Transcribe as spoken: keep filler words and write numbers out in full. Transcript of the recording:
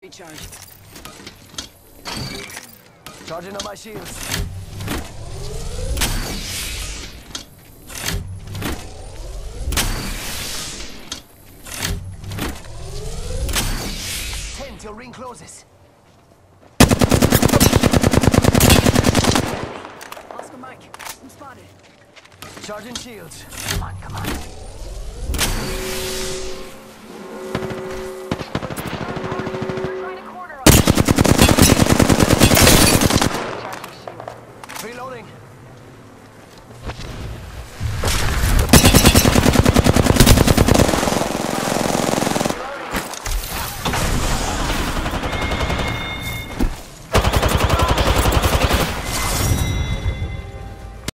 Recharge. Charging on my shields. Ten till ring closes. Oscar Mike, I'm spotted. Charging shields. Come on, come on.